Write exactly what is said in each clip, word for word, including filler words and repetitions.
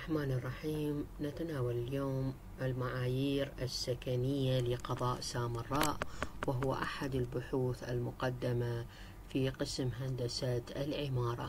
الرحمن الرحيم. نتناول اليوم المعايير السكنية لقضاء سامراء، وهو أحد البحوث المقدمة في قسم هندسة العمارة.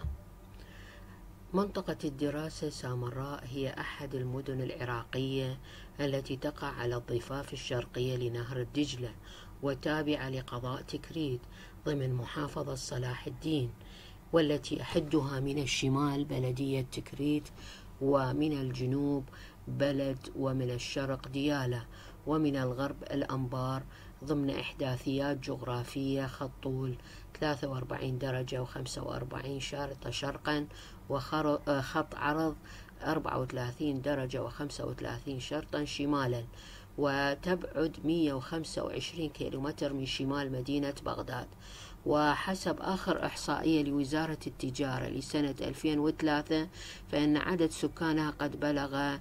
منطقة الدراسة سامراء هي أحد المدن العراقية التي تقع على الضفاف الشرقية لنهر الدجلة، وتابعة لقضاء تكريت ضمن محافظة صلاح الدين، والتي يحدها من الشمال بلدية تكريت، ومن الجنوب بلد، ومن الشرق ديالى، ومن الغرب الأنبار، ضمن إحداثيات جغرافية خط طول ثلاثة وأربعين درجة وخمسة وأربعين شارطة شرقا، وخط عرض أربعة وثلاثين درجة وخمسة وثلاثين شرطا شمالا، وتبعد مئة وخمسة وعشرين كيلومتر من شمال مدينة بغداد. وحسب آخر إحصائية لوزارة التجارة لسنة ألفين وثلاثة، فإن عدد سكانها قد بلغ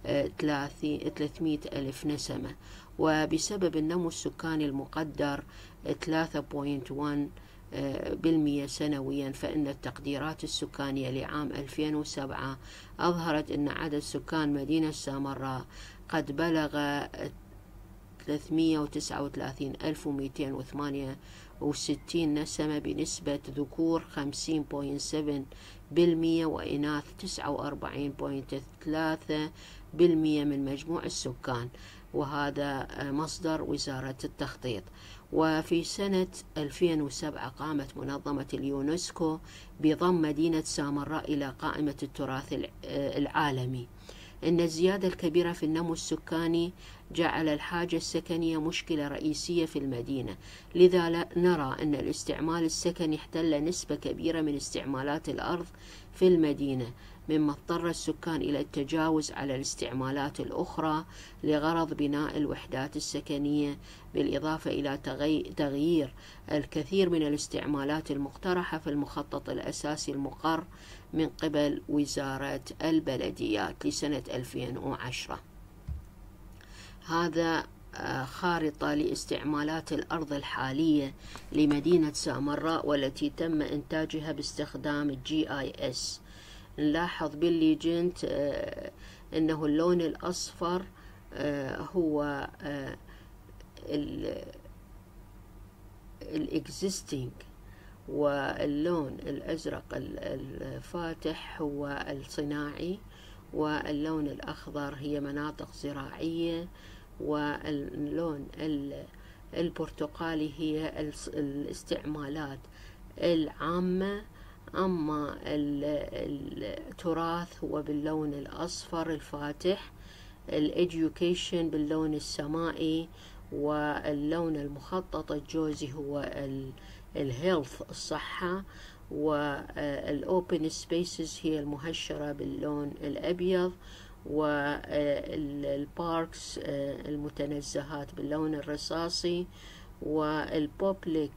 ثلاثمئة ألف نسمة، وبسبب النمو السكاني المقدر ثلاثة فاصلة واحد بالمئة سنويا، فإن التقديرات السكانية لعام ألفين وسبعة أظهرت أن عدد سكان مدينة سامراء قد بلغ ثلاثمئة وتسعة وثلاثين ألف ومئتين وثمانية وستين نسمة، بنسبة ذكور خمسين فاصلة سبعة بالمئة وإناث تسعة وأربعين فاصلة ثلاثة بالمئة من مجموع السكان، وهذا مصدر وزارة التخطيط. وفي سنة ألفين وسبعة قامت منظمة اليونسكو بضم مدينة سامراء إلى قائمة التراث العالمي. إن الزيادة الكبيرة في النمو السكاني جعل الحاجة السكنية مشكلة رئيسية في المدينة، لذا نرى أن الاستعمال السكني احتل نسبة كبيرة من استعمالات الأرض في المدينة، مما اضطر السكان إلى التجاوز على الاستعمالات الأخرى لغرض بناء الوحدات السكنية، بالإضافة إلى تغيير الكثير من الاستعمالات المقترحة في المخطط الأساسي المقر من قبل وزارة البلديات لسنة ألفين وعشرة. هذا خارطة لاستعمالات الأرض الحالية لمدينة سامراء، والتي تم إنتاجها باستخدام الجي آي إس. نلاحظ بالليجنت أنه اللون الأصفر هو الإكزيستينج، واللون الأزرق الفاتح هو الصناعي، واللون الأخضر هي مناطق زراعية، واللون البرتقالي هي الاستعمالات العامة. أما التراث هو باللون الأصفر الفاتح، الإديوكيشن باللون السمائي، واللون المخطط الجوزي هو الهيلث الصحة، والأوبن سبيسز هي المهشرة باللون الأبيض، والباركس المتنزهات باللون الرصاصي، والبوبليك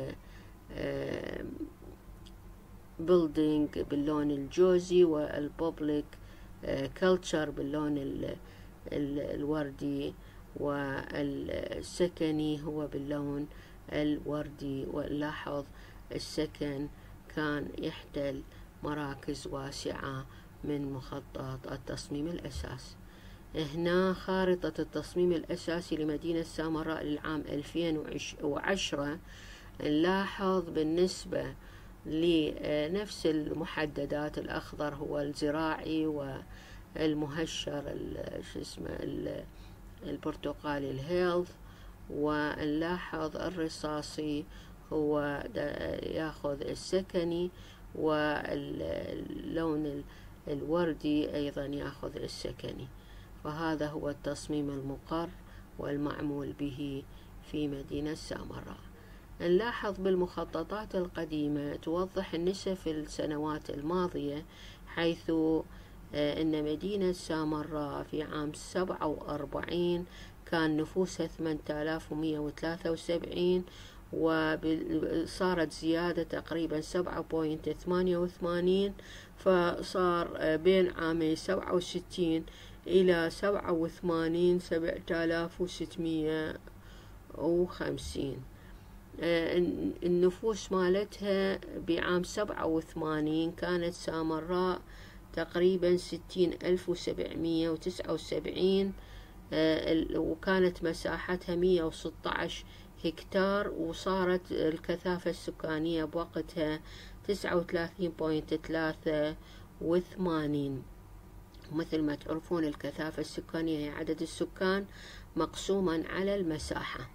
بيلدينج باللون الجوزي، والبوبليك كلتشر باللون الوردي، والسكني هو باللون الوردي. ونلاحظ السكن كان يحتل مراكز واسعة من مخطط التصميم الأساسي. هنا خارطة التصميم الأساسي لمدينة سامراء للعام ألفين وعشرة. نلاحظ بالنسبة لنفس المحددات، الأخضر هو الزراعي، والمهشر شو اسمه البرتقالي الهيلث، ونلاحظ الرصاصي هو ياخذ السكني، واللون الوردي أيضا ياخذ السكني. فهذا هو التصميم المقر والمعمول به في مدينة سامراء. نلاحظ بالمخططات القديمة توضح النسب في السنوات الماضية، حيث أن مدينة سامراء في عام سبعة وأربعين كان نفوسها ثمانية آلاف ومئة وثلاثة وسبعين، وصارت زيادة تقريبا سبعة فاصلة ثمانية وثمانين، فصار بين عامي سبعة وستين إلى سبعة وثمانين سبعة آلاف وستمئة وخمسين. النفوس مالتها بعام سبعة وثمانين كانت سامراء تقريبا ستين ألف وسبعمية وتسعة وسبعين، وكانت مساحتها مية وستة عشر هكتار، وصارت الكثافة السكانية بوقتها تسعة وثلاثين فاصلة ثلاثة وثمانين. مثل ما تعرفون الكثافة السكانية هي عدد السكان مقسوما على المساحة.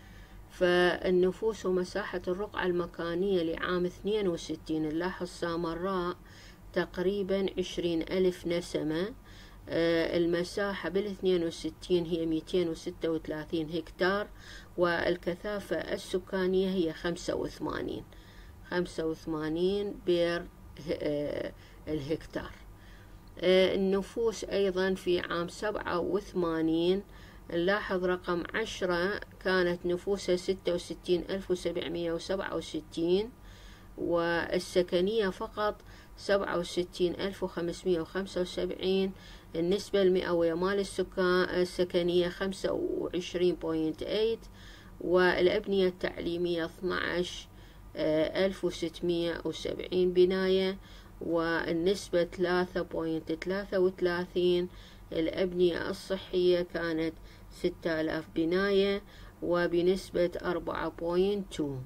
فالنفوس ومساحة الرقعة المكانية لعام اثنين وستين نلاحظ سامراء تقريبا عشرين ألف نسمة. المساحة بالاثنين وستين هي مئتين وستة وثلاثين هكتار، والكثافة السكانية هي خمسة وثمانين خمسة وثمانين بير الهكتار. النفوس أيضا في عام سبعة وثمانين نلاحظ رقم عشرة كانت نفوسها ستة وستين ألف وسبعمية وسبعة وستين، والسكنية فقط سبعة وستين ألف وخمسمية وخمسة وسبعين. النسبة المئوية مال السكان السكنية خمسة وعشرين فاصلة ثمانية، والأبنية التعليمية اثني عشر ألف وستمية وسبعين بناية، والنسبة ثلاثة فاصلة ثلاثة وثلاثين. الأبنية الصحية كانت ستة آلاف بناية وبنسبة أربعة فاصلة اثنين.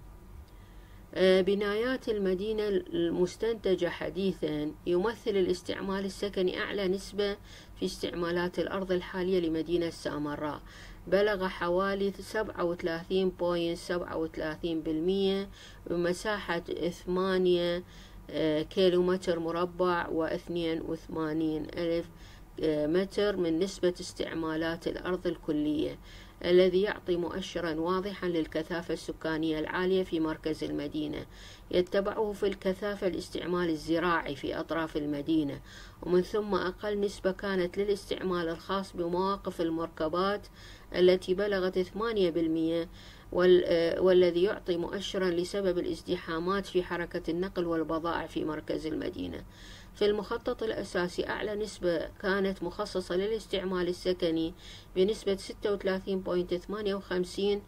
بنايات المدينة المستنتجة حديثا يمثل الاستعمال السكني أعلى نسبة في استعمالات الأرض الحالية لمدينة سامراء، بلغ حوالي سبعة وثلاثين فاصلة سبعة وثلاثين بالمئة بمساحة ثمانية كيلومتر مربع واثنين وثمانين ألف متر من نسبة استعمالات الأرض الكلية، الذي يعطي مؤشرا واضحا للكثافة السكانية العالية في مركز المدينة. يتبعه في الكثافة الاستعمال الزراعي في أطراف المدينة، ومن ثم أقل نسبة كانت للاستعمال الخاص بمواقف المركبات التي بلغت ثمانية بالمئة، والذي يعطي مؤشرا لسبب الازدحامات في حركة النقل والبضائع في مركز المدينة. في المخطط الأساسي أعلى نسبة كانت مخصصة للاستعمال السكني بنسبة ستة وثلاثين فاصلة ثمانية وخمسين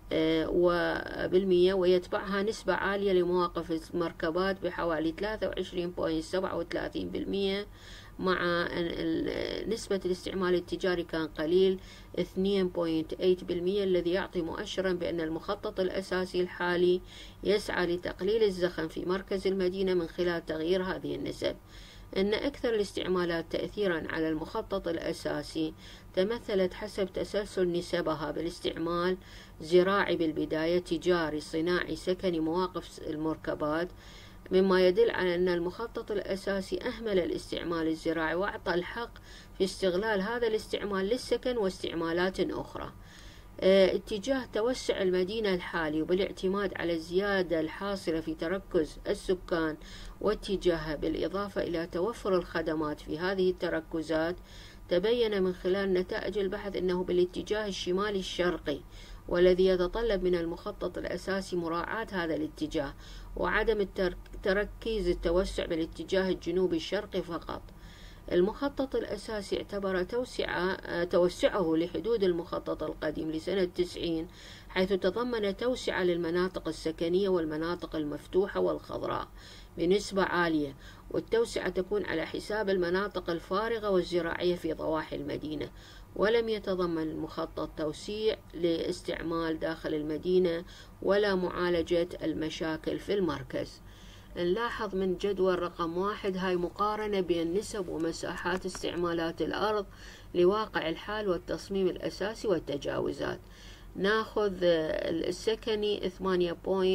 بالمئة، ويتبعها نسبة عالية لمواقف المركبات بحوالي ثلاثة وعشرين فاصلة سبعة وثلاثين بالمئة، مع نسبة الاستعمال التجاري كان قليل اثنين فاصلة ثمانية بالمئة، الذي يعطي مؤشرا بأن المخطط الأساسي الحالي يسعى لتقليل الزخم في مركز المدينة من خلال تغيير هذه النسب. أن أكثر الاستعمالات تأثيرا على المخطط الأساسي تمثلت حسب تسلسل نسبها بالاستعمال زراعي بالبداية، تجاري، صناعي، سكني، مواقف المركبات، مما يدل على أن المخطط الأساسي أهمل الاستعمال الزراعي وأعطى الحق في استغلال هذا الاستعمال للسكن واستعمالات أخرى. اه اتجاه توسع المدينة الحالي وبالاعتماد على الزيادة الحاصلة في تركز السكان واتجاهها بالإضافة إلى توفر الخدمات في هذه التركزات، تبين من خلال نتائج البحث أنه بالاتجاه الشمالي الشرقي، والذي يتطلب من المخطط الأساسي مراعاة هذا الاتجاه وعدم تركيز التوسع بالاتجاه الجنوبي الشرقي فقط. المخطط الأساسي اعتبر توسعة توسعه لحدود المخطط القديم لسنة تسعين، حيث تضمن توسعة للمناطق السكنية والمناطق المفتوحة والخضراء بنسبة عالية، والتوسعة تكون على حساب المناطق الفارغة والزراعية في ضواحي المدينة. ولم يتضمن المخطط توسيع لاستعمال داخل المدينة ولا معالجة المشاكل في المركز. نلاحظ من جدول رقم واحد هاي مقارنة بين نسب ومساحات استعمالات الأرض لواقع الحال والتصميم الأساسي والتجاوزات. ناخذ السكني ثمانية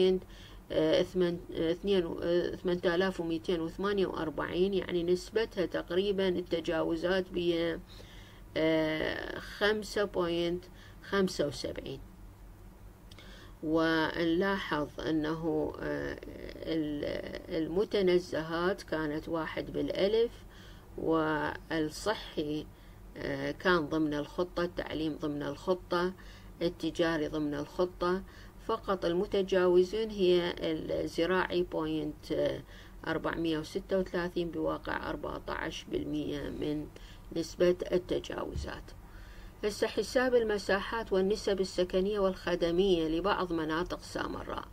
ثمانية آلاف ومئتين وثمانية وأربعين، يعني نسبتها تقريبا التجاوزات بها خمسة فاصلة خمسة وسبعين. ونلاحظ أنه المتنزهات كانت واحد بالألف، والصحي كان ضمن الخطة، التعليم ضمن الخطة، التجاري ضمن الخطة. فقط المتجاوزين هي الزراعي بوينت أربعمئة وستة وثلاثين بواقع أربعة عشر بالمئة من نسبة التجاوزات. هسه حساب المساحات والنسب السكنية والخدمية لبعض مناطق سامراء.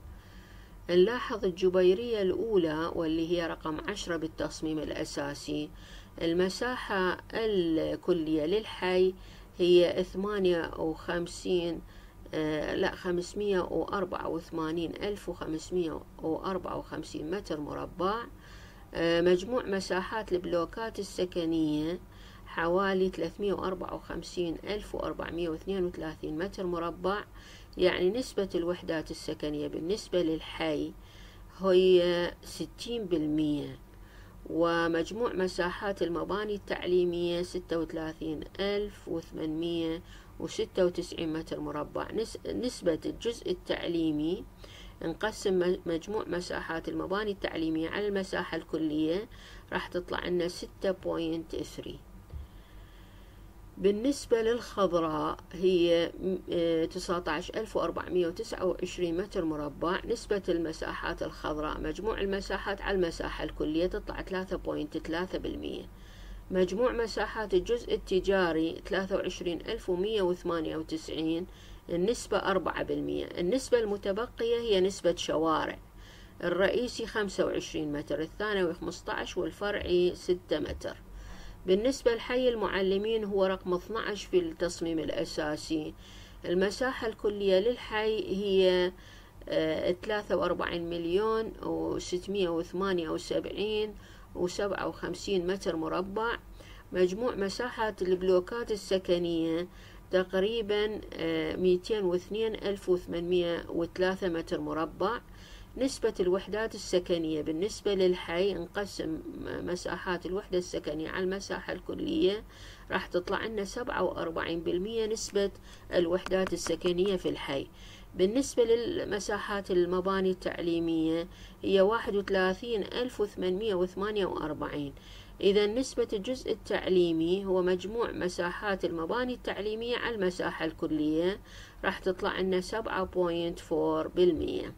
نلاحظ الجبيرية الأولى واللي هي رقم عشرة بالتصميم الأساسي، المساحة الكلية للحي هي ثمانية وخمسين آه لا خمسمية وأربعة وثمانين ألف وخمسمية وأربعة وخمسين متر مربع. آه مجموع مساحات البلوكات السكنية حوالي ثلاثمية وأربعة وخمسين ألف وأربعمية واثنين وثلاثين متر مربع. يعني نسبة الوحدات السكنية بالنسبة للحي هي ستين بالمية. ومجموع مساحات المباني التعليمية ستة وثلاثين ألف وثمانمية وستة وتسعين متر مربع. نسبة الجزء التعليمي نقسم مجموع مساحات المباني التعليمية على المساحة الكلية راح تطلع لنا ستة فاصلة ثلاثة. بالنسبة للخضراء هي تسعة عشر ألف وأربعمية وتسعة وعشرين متر مربع. نسبة المساحات الخضراء مجموع المساحات على المساحة الكلية تطلع ثلاثة فاصلة ثلاثة بالمية. مجموع مساحات الجزء التجاري ثلاثة وعشرين ألف ومية وثمانية وتسعين، النسبة أربعة بالمية. النسبة المتبقية هي نسبة شوارع، الرئيسي خمسة وعشرين متر، الثانوي خمسة عشر، والفرعي ستة متر. بالنسبة لحي المعلمين هو رقم اثني عشر في التصميم الأساسي. المساحة الكلية للحي هي ثلاثة وأربعين مليون وستمية وثمانية وسبعين وسبعة وخمسين متر مربع. مجموع مساحة البلوكات السكنية تقريبا مئتين واثنين ألف وثمانمية وثلاثة متر مربع. نسبة الوحدات السكنية بالنسبة للحي نقسم مساحات الوحدة السكنية على المساحة الكلية راح تطلع لنا سبعة وأربعين بالمية نسبة الوحدات السكنية في الحي. بالنسبة للمساحات المباني التعليمية هي واحد وثلاثين ألف وثمانمية وثمانية وأربعين. إذا نسبة الجزء التعليمي هو مجموع مساحات المباني التعليمية على المساحة الكلية راح تطلع لنا سبعة فاصلة أربعة بالمية.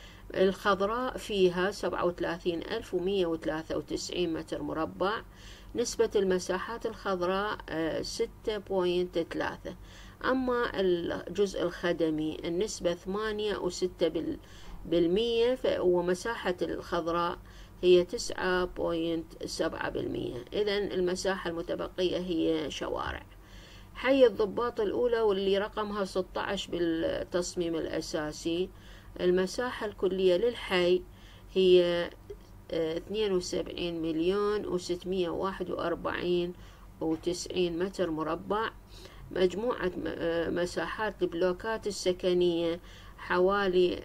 الخضراء فيها سبعة وثلاثين ألف ومية وثلاثة وتسعين متر مربع. نسبة المساحات الخضراء ستة فاصلة ثلاثة. أما الجزء الخدمي النسبة ثمانية وستة بالمية، ومساحة الخضراء هي تسعة فاصلة سبعة بالمية. إذن المساحة المتبقية هي شوارع. حي الضباط الأولى واللي رقمها ستة عشر بالتصميم الأساسي، المساحة الكلية للحي هي اثنين وسبعين مليون وستمية وواحد وأربعين وتسعين متر مربع. مجموعة مساحات البلوكات السكنية حوالي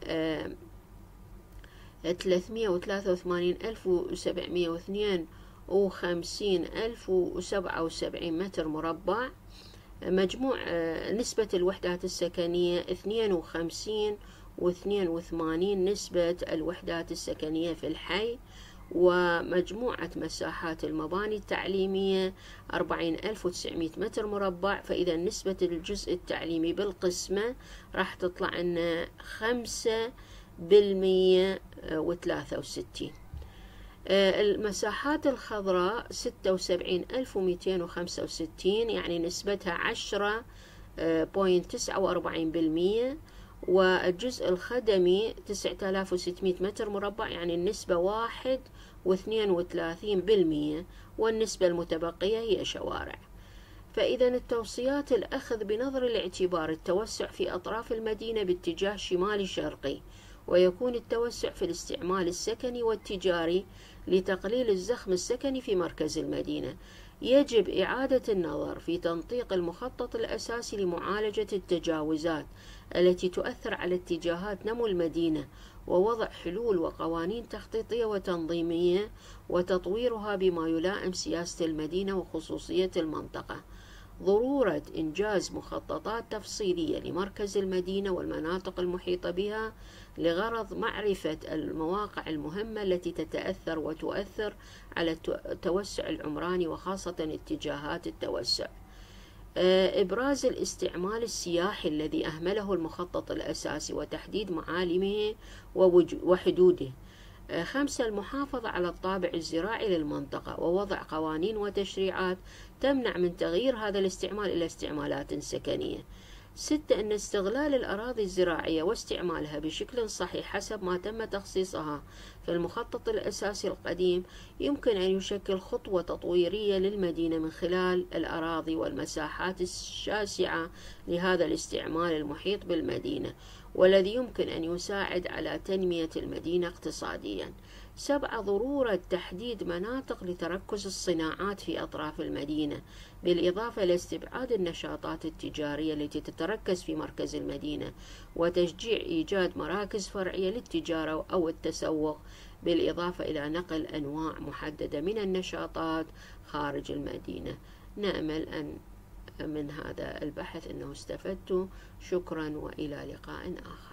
ثلاثمية وثلاثة وثمانين ألف وسبعمية واثنين وخمسين ألف وسبعة وسبعين متر مربع. مجموع نسبة الوحدات السكنية اثنين وخمسين واثنين وثمانين نسبة الوحدات السكنية في الحي. ومجموعة مساحات المباني التعليمية أربعين ألف وتسعمية متر مربع. فإذا نسبة الجزء التعليمي بالقسمة راح تطلع لنا خمسة بالمية وثلاثة وستين. المساحات الخضراء ستة وسبعين ألف ومئتين وخمسة وستين، يعني نسبتها عشرة فاصلة تسعة وأربعين بالمية. والجزء الخدمي تسعة آلاف وستمية متر مربع، يعني النسبة واحد واثنين وثلاثين بالمية. والنسبة المتبقية هي شوارع. فإذا التوصيات الأخذ بنظر الاعتبار التوسع في أطراف المدينة باتجاه شمالي شرقي، ويكون التوسع في الاستعمال السكني والتجاري لتقليل الزخم السكني في مركز المدينة. يجب إعادة النظر في تنطيق المخطط الأساسي لمعالجة التجاوزات التي تؤثر على اتجاهات نمو المدينة، ووضع حلول وقوانين تخطيطية وتنظيمية وتطويرها بما يلائم سياسة المدينة وخصوصية المنطقة. ضرورة إنجاز مخططات تفصيلية لمركز المدينة والمناطق المحيطة بها لغرض معرفة المواقع المهمة التي تتأثر وتؤثر على التوسع العمراني وخاصة اتجاهات التوسع. إبراز الاستعمال السياحي الذي أهمله المخطط الأساسي وتحديد معالمه وحدوده. خمسة، المحافظة على الطابع الزراعي للمنطقة ووضع قوانين وتشريعات تمنع من تغيير هذا الاستعمال إلى استعمالات سكنية. ستة أن استغلال الأراضي الزراعية واستعمالها بشكل صحيح حسب ما تم تخصيصها في المخطط الأساسي القديم يمكن أن يشكل خطوة تطويرية للمدينة من خلال الأراضي والمساحات الشاسعة لهذا الاستعمال المحيط بالمدينة، والذي يمكن أن يساعد على تنمية المدينة اقتصاديا. سبعة ضرورة تحديد مناطق لتركز الصناعات في أطراف المدينة، بالإضافة إلى استبعاد النشاطات التجارية التي تتركز في مركز المدينة، وتشجيع إيجاد مراكز فرعية للتجارة أو التسوق، بالإضافة إلى نقل أنواع محددة من النشاطات خارج المدينة. نأمل أن من هذا البحث أنه استفدتوا. شكرا وإلى لقاء آخر.